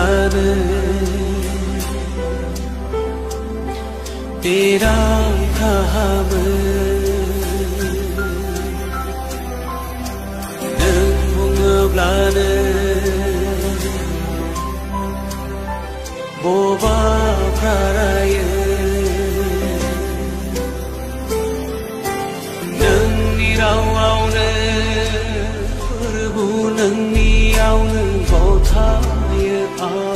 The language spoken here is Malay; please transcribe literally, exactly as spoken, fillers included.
blane tera kham nung blane boba praraye nung ni rao ao ne purbu nung ni ao nung bo tha ye